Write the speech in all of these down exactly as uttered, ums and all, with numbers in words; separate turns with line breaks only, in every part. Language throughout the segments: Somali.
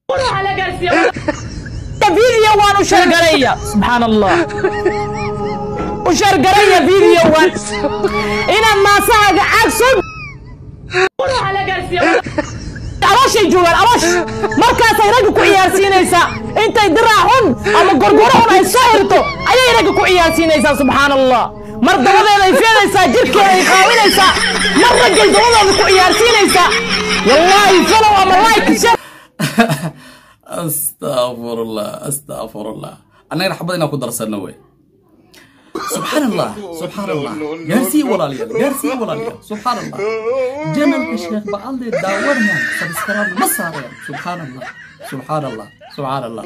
على قاسي فيديو وان وشرقرية سبحان الله وشرقرية فيديو وان إنا ما صاق عكسون على قاسي أروش يجوال أروش مركز يرقوا عياسين إيسا أنت يدرعون أما قرقورون أي صايرتو أي يرقوا عياسين إيسا سبحان الله مرة وضعنا يفين إيسا جرك يخاوين إيسا مرة قلت وضعنا عياسين إيسا والله فلو أما لايك شر
استغفر الله استغفر الله أنا راح بدينا أكون درس النووي سبحان الله سبحان الله جالسي ولا لي جالسي ولا لي سبحان الله جمال الشيخ بعض داورنا سبسكرايب مصاري سبحان الله سبحان الله سبحان الله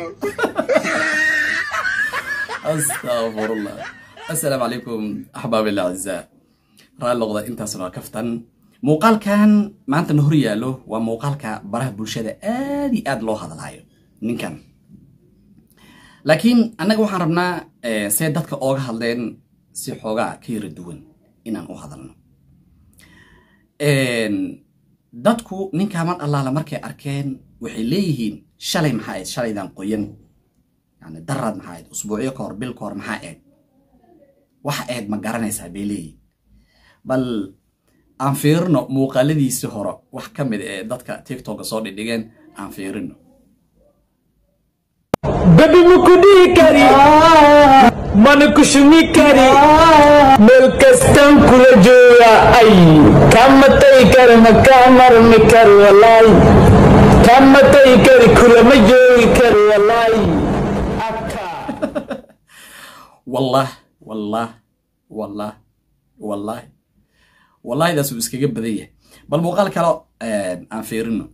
استغفر الله السلام عليكم أحبابي الأعزاء رأي اللغة أنت سنة كفتن موقال كان ما أنت نهرية له وموقال كبره بلشة آدي آد له هذا العيب من كان لكن أنا جو حرمنا سيدتك أوجه هذين سيحوجا كير الدون إن أنا أوه هذلنا دتكو من كمان الله لمركي أركان وحليهن شلي محايد شلي دان قيم يعني درد محايد أسبوعي كور بالكور محايد وحايد مقارنة سبيلي بل أنفيرنا موقالدي سهرة وحكمل دتك تيك توك صار ديجان أنفيرنا
Baby mukudi kari, mana kushumi kari, melkastan kula joya ay, kamatai kari makamar mikar walai, kamatai kari kula majoy kari walai.
والله والله والله والله والله إذا سويس كجيب بديه بل مقال كلا أنفيرنا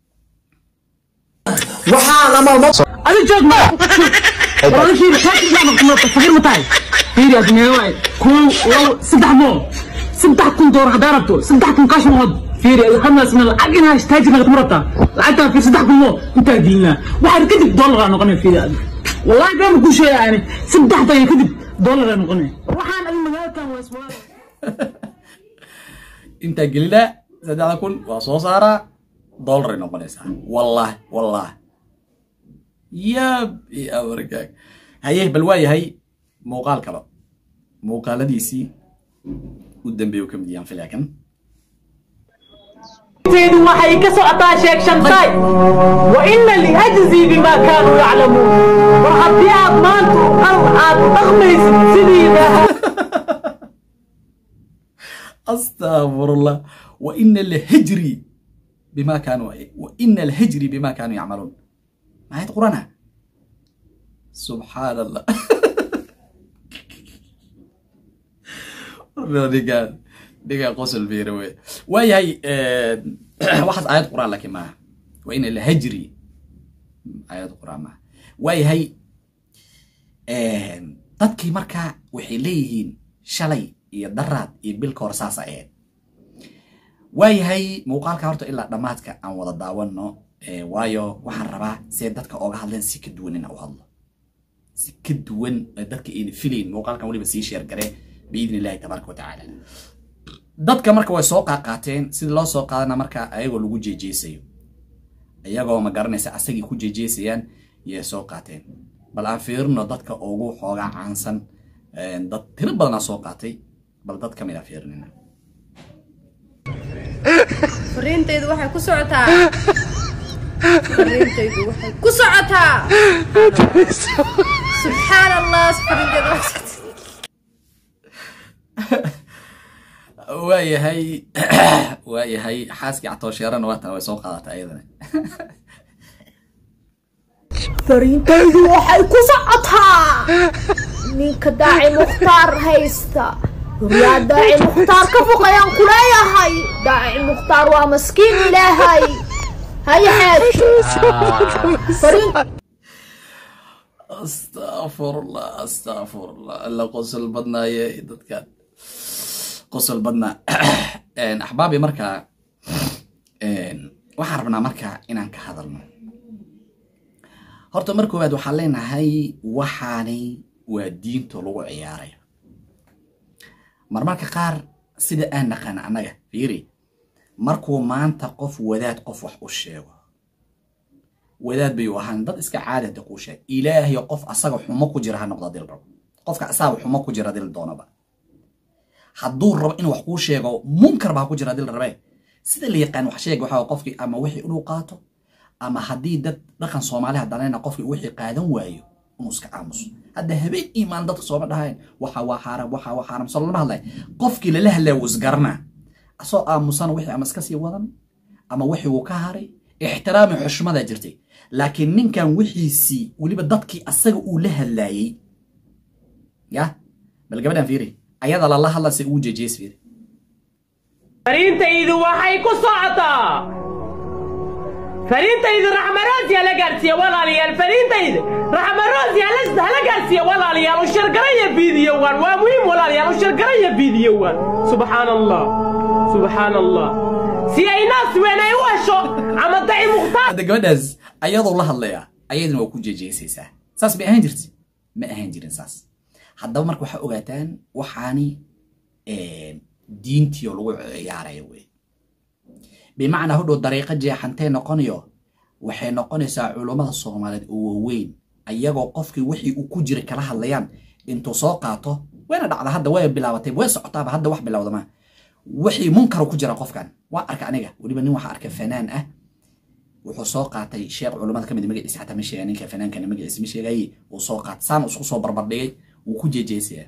وحنا ما ما أنا جد ما والله شيء كاتب لا مقنع تفكير متاعي هيري أدنى واي كون سبح مو سبح كون دور حضارته سبح كون كاش مود هيري خمس من عقنا اشتاج نقط مرتا حتى في سبح كون مو انت دينا واحد كذب دولار نقنع في هذا والله ما بقول شيء يعني سبح طيب كذب دولار نقنع وحنا المجال كان واسمه
انت قليلا زاد على كل وصوصارا دولار نقنع والله والله يا يا ورقاك هيه بالواي هي موقال كلا موقال ديسي قدام بيوكم ديان في لكن
زيدوا ما حي كسو أطاشيك شمساي وإن اللي أجزي بما كانوا يعلمون وحبي أضمانتو أرعاد أغميس سديدها
أستغفر الله وإن الهجري بما كانوا وإن الهجري بما كانوا يعملون ما هي قرآنها سبحان الله دقيقة دقيقة قصل فيروي وهي هي اه واحد آيات قرآن لكن ما وإن الهجري آيات قرآن ما وهي هي اه تدكي مركا وحليهن شلي يدرات يبيل كورساسا ايه وهي هي موقالك هورتو إلا دماتك عن وضا داوانو waayo waxaan rabaa si dadka ooga hadleen si ka duwan in uu hadlo si ka duwan dadka in filim muuqaalkan waliba si share gare biidnilaahi tabaaraka wa taala dadka marka way soo qaaqaateen sida loo soo qaadana marka ayagoo lagu jeejeesayo ayagoo ma garanaysa asagii ku jeejeesayaan iyo soo qaateen bal aan fiirno dadka ugu xooga caansan dad tiro badan soo qaatay bal dad kamid ah fiirnina
fariintaydu waxay ku socotaa فرينتيدو waxay ku socotaa سبحان الله فرينتيدو
واي هي واي هي حاسكي عطوشيران وقتها way soo qaadatay ayadana
فرينتيدو waxay ku socotaa ninka daaci muxtaar haysta riyaa daaci muxtaar ka foqayaan kuleeyahay daaci muxtaar waa maskiin ilaahay هاي حاجة
استغفر الله استغفر الله الا قصل بدنا يا ددكان قصل بدنا ان احبابي marka een waxaan rabnaa marka inaan ka hadalno horta markuu aad waxa leenahay waxaanay waa diinta lagu ciyaaray marmarka qaar sida aan naqaan anaga fiiri markuu maanta qof wadaad qof wax u sheego wadaad bay u ahaan dad iska caadada ku sheeg ilaahay qof asaga xumo ku jira ha noqdo dil rabo qofka asaga xumo ku jira dil doonaba hadduu rabo in wax ku sheego munkar baa ku jira dil rabe sida la yaqaan wax sheeg waxa qofkii ama wixii uu qaato ama haddii dad dhaqan Soomaali hadana qofkii wixii qaadan waayo inuu iska aamuso hadda habeen iimaan dad soo dhahayn waxa waa xaraam waxa waa xaraam sallallahu alayhi qofkii la lahlay wasgarna asoo aamusan wixii ama iska sii wadan ama wixii uu ka haray ixtiraami xushmada jirtay laakiin ninkan wixiisi waliba dadkii asaga uu la hadlayay ya bal gabadhan fiiri ayada la hadla si uu jejees fiiri
فرينتيد waxay ku socotaa فرينتيد رحمة روز يا لقارسيا ولا ليال فرينتيد رحمة روز يا لسه لقارسيا ولا ليال وشرقرية فيديو وان ومهم ولا ليال وشرقرية فيديو وان سبحان الله سبحان الله سي اي ناس وين ايوشو عم ضعي مختار
هذا جودز ايضا الله الله ايضا وكو جيجيسيسا ساس بي اهان جرتي ما اهان جيرين ساس حدا marka waxa ogaataan waxaani ee diintii lagu ciyaaray way bimaana hodho dariiqa jeexantay noqonayo waxay noqonaysaa culimada Soomaaliyeed oo weyn ayagoo qofkii wixii uu ku jiray kala hadlayaan intuu soo qaato weena dhacda hadda way bilaabatay way socotaa hadda wax bilawda ma wixii munkar ku jira qofkan waa arka aniga waliba nin waxa arka fanaan ah wuxuu soo qaatay sheekh culimada kamid magaciisa xataa ma sheegay ninka fanaankan magaciisa ma sheegay uu soo qaat saan isku soo barbar dhigay uu ku jeejeesay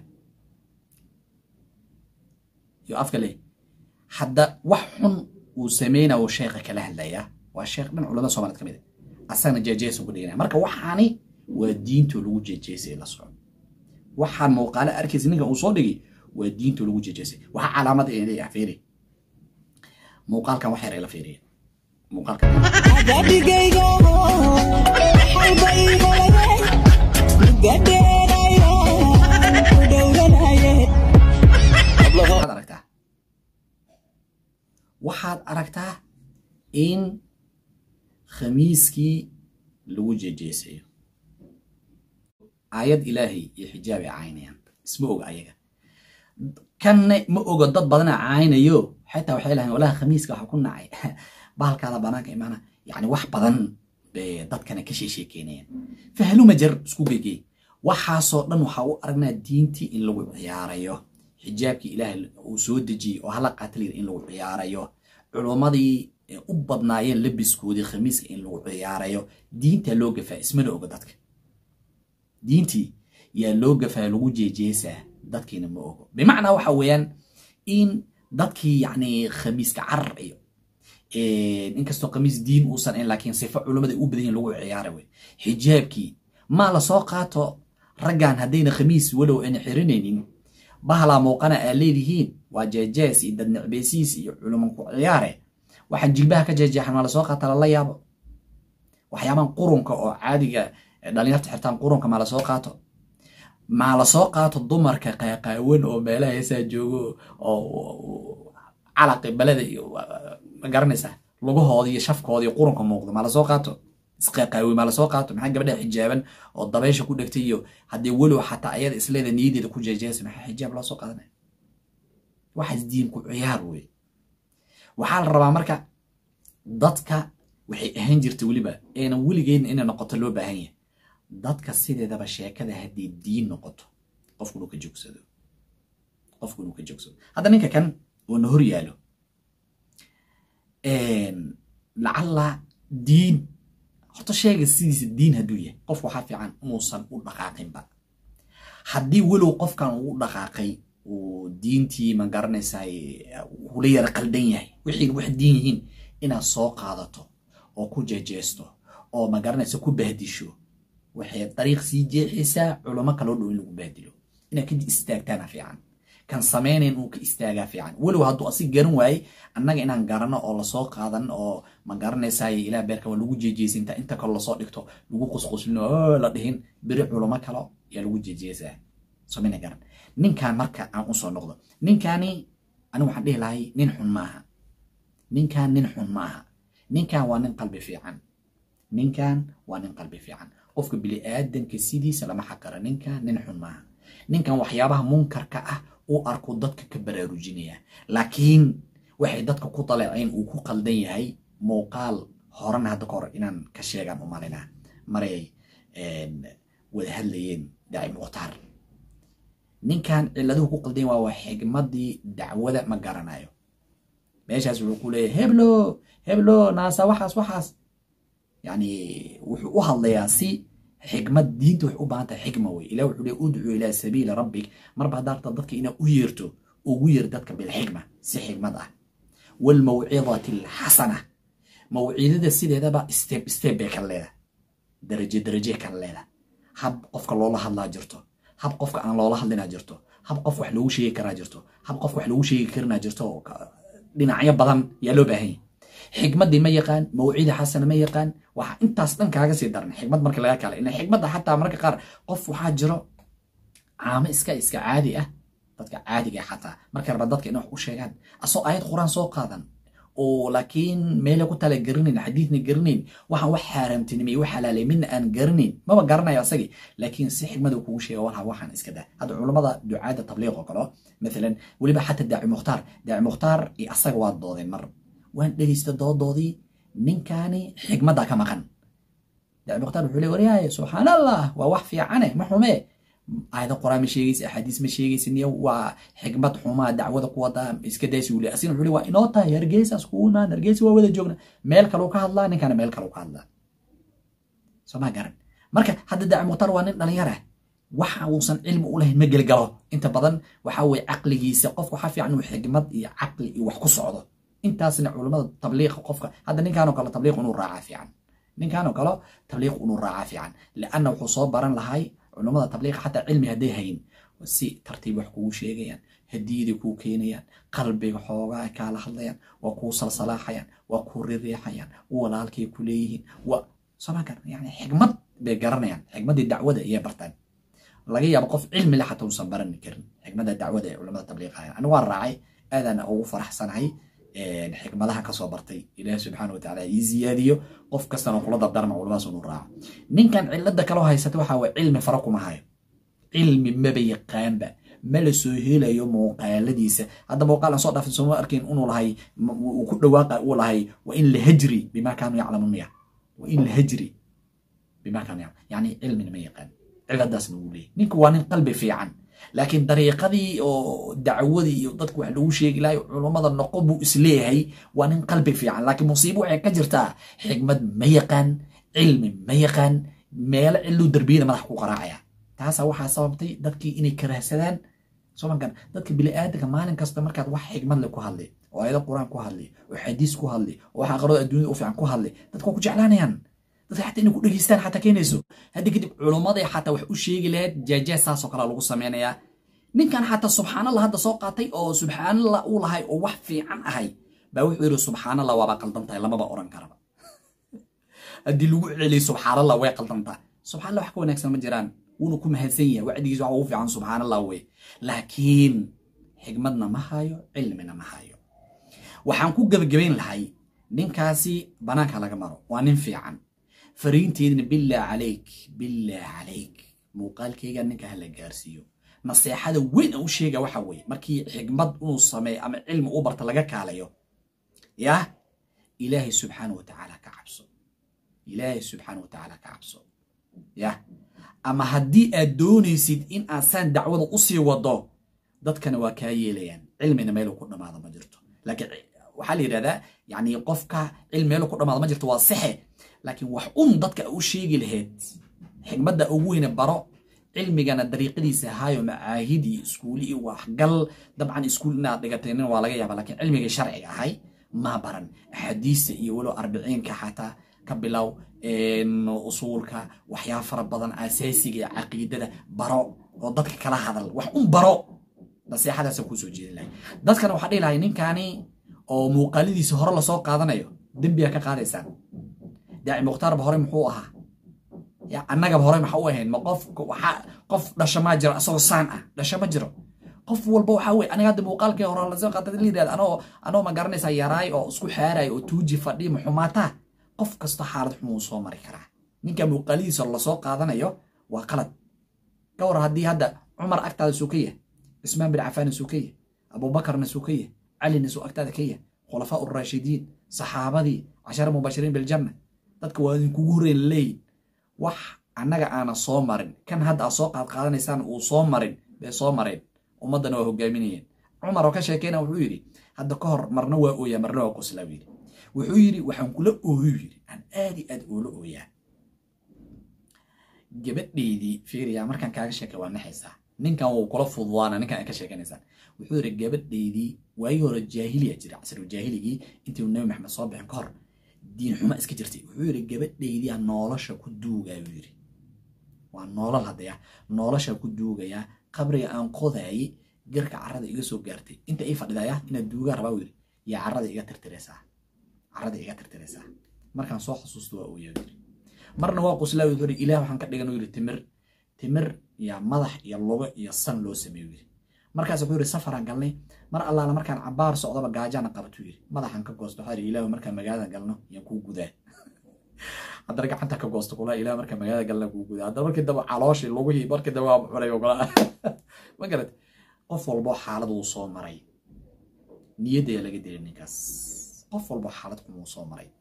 yo afkale hadda wax xun uu sameeyna oo sheekha kala hadlaya waa sheekh dhan culimada Soomaaliyeed kamid asana jeejees ugu dhigay marka waxaani waa diinta lagu jeejeesay la socon waxaan muuqaal arkaysi ninka uu soo dhigay waa diinta lagu jeejeesay waxa calaamad ay leeyahay fiiri muuqaalkan waxa yar la fiiriyo muuqaalkan adigaygo halbaygo gadeerayo dawlanaye waxaad aragtaa waxaad aragtaa in khamiiskii lagu jeejeesayo aayad ilaahi iyo xijaab ay caynayaan isma og ayaga kan ma ogo dad badan caynayo حتى وحيلها ولا خميس كح كنا عي بالك هذا بناك إمانة يعني واحد بدن بضد كان كشي شيء كينين فهلو مجر سكوبيكي وحاصل لأنه حاو أرنا دينتي إن لو عياريو حجابك إله وسودجي وهلا قاتلين إن لو عياريو علومادي أبضناين لبس كودي خميس إن لو عياريو دينتي لوجفة اسمه لوجدتك دينتي يا لوجفة لوجي جيسة دتك إنما بمعنى وحويان إن dadkii yani khamiiska carar iyo ee inkastoo khamiis diin uu san in laakiin sifa culimada u badan lagu ciyaaray way xijaabkii ma la soo qaato ragaan hadayna khamiis walow in xirinaynin bahala muuqana ay leeyihiin waa jeejees iyo dad nacbeesiis iyo culiman ku ciyaaray waxaan jilbaha ka jeejeexan ma la soo qaataa la yaabo waxyaaban qurunka oo caadiga dhalinyarta xirtaan qurunka ma la soo qaato ما la soo qaato dumarka qayqaawan oo meelaha heesaa joogo oo calaqi balada iyo ma garanaysaa lugahooda iyo shafkooda iyo quranka muuqdo ma la soo qaato isqayqaawi ma la soo qaato maxaa gabadha xijaaban oo dabeesha ku dhigtay iyo hadii walow xataa ayada isleeda niyadeeda ku jeejeesay maxaa xijaab la soo qaadanay waxa diin ku ciyaar way waxa la rabaa marka dadka waxay ahaan jirtay waliba eena waligeena in noqoto loo baahan yahay dadka sideedaba sheekada hadii diin noqoto qofku uu ka joogsado qofku uu ka joogsado hada ninka kan oo hor yaalo een lacalla diin horta sheega sidiisa diin haduu yahay qof waxa fiican muusan u dhaqaaqin ba hadii walow qofkan uu dhaqaaqay oo diintii ma garanaysaa uu leeyahay qaldan yahay wixii wax diin yihiin ina soo qaadato oo ku jeejeesto oo ma garanaysaa ku bahdisho waxay طريق سي جيحيسا علماء كلو دو لو بادلو إنا كدي استاغتانا فيعان كان سمينين او كاستاغا فيعان ولو هادو اسي غارن واي انغا inaan garano oo la soo qaadan oo ma garanaysaay ila beerka lagu jeejeesinta inta kala la soo dhigto lagu qusquslino la dhihin bari culumada kale ya lagu jeejeesaa sameena garan ninkan marka aan u soo noqdo ninkani anu waxaan dhihi lahay nin xun maaha ninkan nin xun maaha ninkan waa nin qalbi fiican ninkan waa nin qalbi fiican qofka bili aadanka sidiisa lama xaqara ninka nin xun maaha ninkan waxyaabaha munkarka ah oo arko dadka ka baraarujinaya laakiin waxay dadka ku talayeen uu ku qaldan yahay muuqaal هورنا هذا كور إن كشيء عن أماننا مري وهاللين داعي مختار نين كان اللي هو قلدين وهو حكمتي دعوة ما قرنايو ماش هسوا يقولي هبلو هبلو ناسا وحاس وحاس يعني وحلا سي حكمة دين تروح أبانت حكمة وي إلى وحولي أدعو إلى سبيل ربك مربع دار تضدك إنا أويرتو وويردتك بالحكمة سي حكمة ده والموعظة الحسنة موعظة السيدة هذا بقى استيب استيب بكالله درجة درجة كالله حب قفك الله الله جرته حب قفك أنا الله الله جرته حب قف وحلو شيء كرا جرته حب قف وحلو شيء كرنا جرته لنا عيب بدن يلو بهي حكمة دي ما يقان موعظة حسنة ما يقان وح أنت أصلاً كهذا سيدرنا حكمة مرك لا يكال إن حكمة حتى مرك قار قف وحاجره عام إسكا إسكا عادي أه تذكر عادي حتى مرك ربضتك إنه وشيئا أصو آية قرآن سوق هذا ولكن ما لو كنت لجرنين حديث نجرنين وح وحرم تنمي وحلال من أن جرنين ما بجرنا يا سجي لكن صح حكمة وكوشي وها وحن إسكا ده هذا علماء دعاء التبليغ وكله مثلا ولي حتى الداعي مختار داعي مختار يأصق واد ضادين مرة وين دقيست الضاد ضادي من كان حكمة ده كما كان داعي مختار بحولي ورياي سبحان الله ووحفي عنه محومه هذا القرآن مشيجيس أحاديث مشيجيس إني وحكمة حما دعوة قوة إسكداس ولا أصين بحولي وإناتا يرجيس أسكونا نرجيس وودا جوجنا مالك لوكا الله إن كان مالك لوكا الله سما قرن مركا هذا داعي مختار وان أنا يرى waxa uusan cilmi u lahayn ma galgalo inta badan waxa way aqligiisa qofku waxa fiican uu xigmad iyo aqli iyo wax ku socdo intaasna culimada tabliiq qofka hadda ninkaan oo kale tabliiq inuu raaca fiican ninkaan oo kale tabliiq inuu raaca fiican laana wuxuu soo baran lahay culimada tabliiq hatta cilmi haday hayn si tartiib wax kugu sheegayaan hadiidi ku keenayaan qalbiga xoogaa kala hadlayaan waa ku salsalaaxayaan waa ku riixayaan walaalkay ku leeyihiin waa sabaka yani xigmad bay garanayaan xigmadii dacwada iyo bartaan laga yaabo qof cilmi la xataa uusan baran karin xigmada dacwada ee culimada tabliiqaya anigu waan raacay aadana ugu faraxsanahay ee xigmadaha ka soo bartay ilaahay subhanahu wa ta'ala ii ziyaadiyo qof kastana kula dardarma culimadaas uu raaco ninkan cilada kale haysta waxa waa cilmi farqo ma hayo cilmi ma bayqaanba ma la soo helayo muuqaaladiisa hadda muuqaal aan soo dhaafin soo arkin inuu lahay uu ku dhawaaqa uu lahay wa in la hajri bima kaanu yaclamuuna wa in la hajri bima kaanu yani cilmi ma yaqaan ciladaas nuulay ninku waa nin qalbi fiican laakiin dariiqadii oo dacwadii iyo dadku wax lagu sheegi lahayo culimada noqon buu isleeyahay waa nin qalbi fiican laakiin musiibo waxay ka jirtaa xigmad ma yaqaan cilmi ma yaqaan meel cilu darbiyada madax ku qaraacaya taasa waxa sababtay dadkii inay karahsadaan soomankan dadka bili aadamka maalin kasta markaad wax xigmad leh ku hadlay oo ayada quraan ku hadlay oo xadiis ku hadlay oo waxa qarada adduunka u fiican ku hadlay dadku ku jeclaanayaan dadka xataa inay ku dhageystaan xataa keenayso hadii kadib culimada xataa wax u sheegi lahayd jaajaas saas oo kala lagu sameeynaya ninkan xataa subxaanallah hadda soo qaatay oo subxaanallah uu lahay oo wax fiican ahay baa wuxuu yiri subxaanallah waa qaldan tahay lamaba oran karaba hadii lagu celiyo subxaanallah way qaldan tahay subxaanallah wax ka wanaagsan ma jiraan wuuna ku mahadsan yahay wacdigiisa waxa uu fiican subxaanallah way laakiin xigmadna ma hayo cilmina ma hayo waxaan ku gabagabeyn lahay ninkaasi banaanka laga maro waa nin fiican فرينتين بالله عليك بالله عليك موقال كيغا نينكا هلا غارسيو نصيحه وين او شيغا waxa way markii xigmad uu sameey ama cilmi u barta laga kaalayo ya ilaahi subhanahu wa ta'ala ka cabso ilaahi subhanahu wa ta'ala ka cabso ya ama hadii aad doonaysid in asan dacwada u sii wado dadkana waa ka yeelayaan cilmina meel ku dhamaado ma jirto laakiin waxa la yiraahdaa yani qofka cilmi meel ku dhamaado ma jirto waa sax لكن وحقون ضدك أو شيء لهاد حكمة أوين برا علمي جانا طريقتي سهاي ومعاهدي سكولي وحقل طبعا سكولنا دقتين ولا جاي لكن علمي شرعي هاي ما برن حديث يقولوا أربعين كحتى كبلو إن أصولك وحياة فربضن أساسي عقيدة برا وضدك كلا هذا وحقون برا بس هذا سكوسو جيل له ضدك أنا وحدي لاينين كاني أو مقالدي سهر الله سوق هذا نيو دبيا كقارسان داعي مختار بهوري محوها يا أنا جاب هوري محوهن ما قف وح قف دش ما جرى أصلا صانع دش ما جرى قف والبو حوي أنا قد موقال كي هورا لازم قد اللي ده أنا أنا ما قرني سياراي أو سكو حاراي أو توجي فدي محوماته قف كاستحارة حموس ومري كرا نيجا موقالي صار لسوق هذا نيو وقلت كور هدي هذا عمر أكتاد سوكية عثمان بن عفان سوكية أبو بكر نسوكية علي نسو أكتاد كية خلفاء الراشدين صحابة عشرة مباشرين بالجنة dadka waa idin kugu horeen leey wax annaga aana soo marin kan hadda soo qaad qaadanaysaan uu soo marin bay soo mareen ummadana waa hogaaminayeen Umar oo ka sheekeena wuxuu yiri hadda ka hor marna waa ooya marna waa qoslaa yiri wuxuu yiri waxaan kula ooyo yiri aan aadi aad oola ooyaa gabadheedii fiiriya markaan kaaga sheekay waa naxaysaa ninkan uu kula fududaana ninkan ka sheekanaysan wuxuu yiri gabadheedii way hore jaahiliya jira casr jaahiligi intii uu nabi maxamed soo bixin ka hor diin xuma iska jirtay wuxuu yiri gabadheedii aan nolosha ku duugay yiri waa nolol hadaya nolosha ku duugaya qabriga aan qoday garka carrada iga soo gaartay inta ay fadhidaya ina duuga rabaa yiri ya carrada iga tirtiraysa carrada iga tirtiraysa markaan soo xasuusto waa uu yiri marna waa qoslaa yiri ilaahay waxaan ka dhigan yiri timir timir ya madax iyo logo iyo san loo sameeyo yiri markaas wuxuu yiri safaraan galnay mar allaala markaan cabaar socdaba gaajana qabato yiri madaxan ka goosto xari ilaahay markaan magaalada galno iyo ku gudaa hadda gacanta ka goosto kula ilaahay markaan magaalada galno ku gudaa hadda markii daba calooshi logu hii markii daba xulay ogala ma garad qof walba xaalad uu soo maray niyadda laga diray ninkaas qof walba xaalad uu soo maray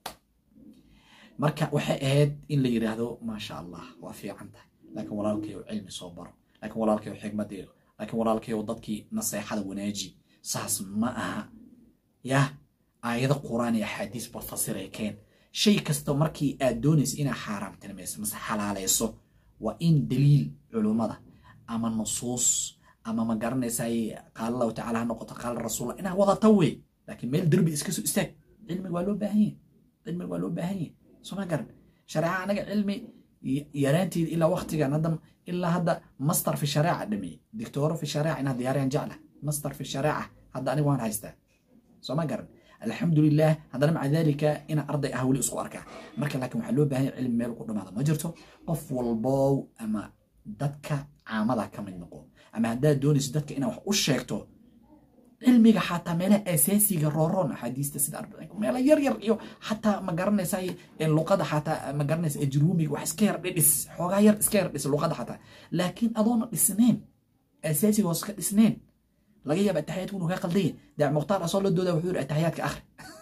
marka waxa aad in la yiraahdo ma sha Allah waa fiican tahay laakiin walaalkay cilmi soo baro laakiin walaalkay xigmad iyo laakiin walaalkay dadkii naseexada wanaaji saas ma aha ya aayada quraan iyo xadiis ba fasiray keen shay kasto markii aad doonayso ina xaraam tilmayso mas xalaalayso waa in daliil culumada ama nusuus ama ma garanaysaa qaal Allah ta'ala noqoto qaal rasuul ina wada tawi laakiin meel darbi iska soo istaag cilmi waa loo baahan yahay cilmi waa loo baahan yahay soo ma garan shariica anaga cilmi يرانتي إلا وقتك ندم إلا هذا مصدر في الشريعة دمي دكتور في الشريعة إنها ديارين جعله مصدر في الشريعة هذا أنا وين هايسته سو ما قرن الحمد لله هذا مع ذلك إن أرضي أهولي أسوارك مركز لكن حلو به علم مال قدام هذا ما جرته قف والباو أما دتك عاملها كم النقو أما هذا دونس دتك إنه وش شيكته علمي حتى ملا أساسي جرارون حديث تسد أربعين ملا ير ير يو حتى ما قرن ساي اللقطة حتى ما قرن أجرومي وحسكير بس حوغير سكير بس اللقطة حتى لكن أظن الاثنين أساسي وسك الاثنين لقيه بالتحيات كونوا كقلدين دع مختار أصل الدودة وحور التحيات كآخر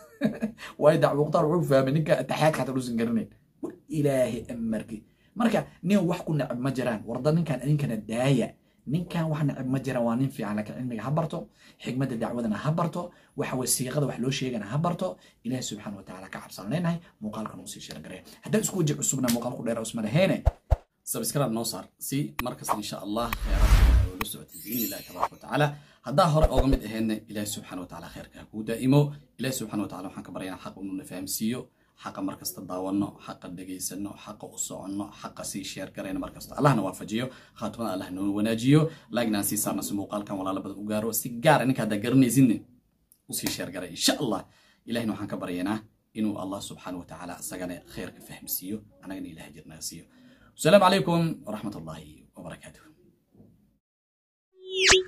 ويدع مختار عوفة منك التحيات حتى روزن قرنين إلهي أمركي مركا نيو وحكو نعب مجران ورضا كان أنين كان الداية ninkan waxna ma jira waa nin fiican laakiin cilmiga ha barto xigmada dacwadana ha barto waxa way siiqada wax loo sheegana ha barto ilaahay subhanahu wa ta'ala ka cabsanaynahay muuqaalkan uu sii sheer garay haddii isku wajib cusubna muuqaalku dheer usmana heene subscribe noo saar si markas insha Allah khayraadka oo socodka in ilaahay tabaaraka wa ta'ala hadaa hore uga mid aheena ilaahay subhanahu wa ta'ala khayrka ku daa'imo ilaahay subhanahu wa ta'ala waxaan ka baryaynaa xaq uu na fahamsiiyo حق مركز تداولنا حق دقيسنا حق أصعنا حق سي شير كرينا مركز الله نوافجيو خاطرنا الله نوناجيو لاجنا سي صارنا سموقال كان ولا لبد وجارو سيجار إنك هذا قرني زين وسي شير كري إن شاء الله إلهنا وحنا كبرينا إنه الله سبحانه وتعالى سجنا خير فهم سيو أنا جني إله جرنا سيو السلام عليكم ورحمة الله وبركاته.